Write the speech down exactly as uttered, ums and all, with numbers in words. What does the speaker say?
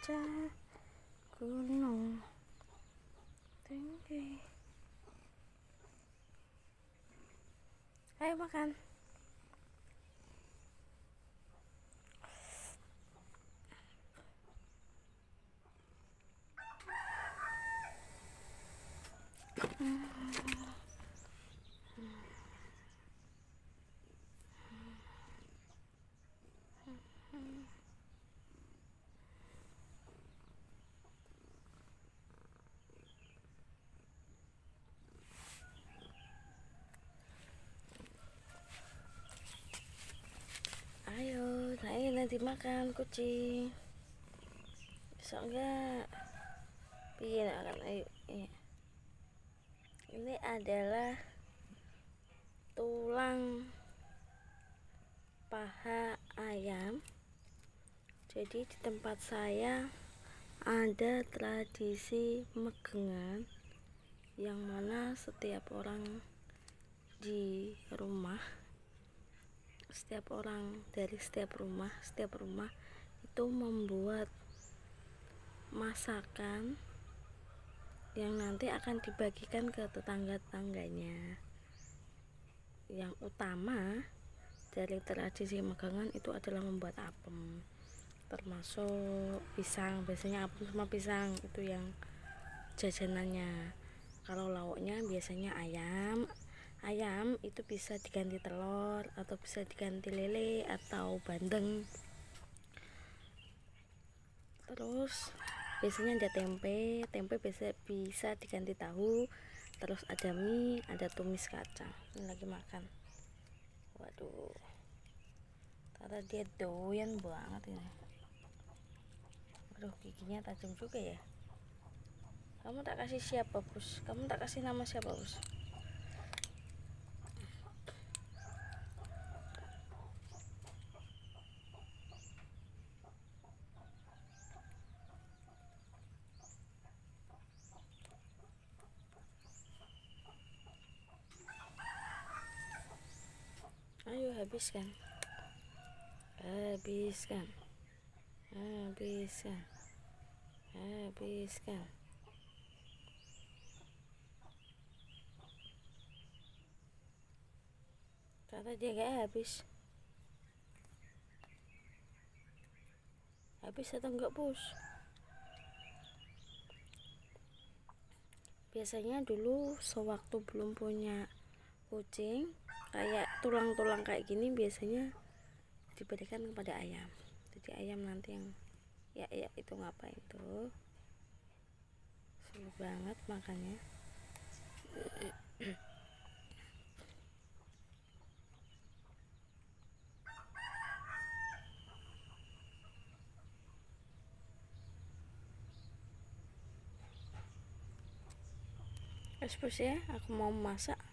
puncak gunung tinggi. Ayo makan. Ayo, ayo nanti makan kucing. Besok enggak? Piye akan ayo. Iya. Ini adalah tulang paha ayam. Jadi di tempat saya ada tradisi megengan yang mana setiap orang di rumah, setiap orang dari setiap rumah, setiap rumah itu membuat masakan yang nanti akan dibagikan ke tetangga-tetangganya. Yang utama dari tradisi megangan itu adalah membuat apem, termasuk pisang. Biasanya apem sama pisang itu yang jajanannya. Kalau lauknya biasanya ayam. Ayam itu bisa diganti telur atau bisa diganti lele atau bandeng. Terus biasanya ada tempe, tempe bisa bisa diganti tahu. Terus ada mie, ada tumis kacang. Ini lagi makan. Waduh, ternyata dia doyan banget ini. Aduh, giginya tajam juga ya. Kamu tak kasih siapa, Bos? Kamu tak kasih nama siapa, Bos? Ayo habiskan. Habiskan. Habiskan. Habiskan. Ternyata dia gak habis. Habis atau enggak, Bos? Biasanya dulu sewaktu belum punya kucing, kayak tulang-tulang kayak gini biasanya diberikan kepada ayam. Jadi ayam nanti yang ya ya itu ngapain tuh? Seru banget makannya. Terus ya, aku mau masak.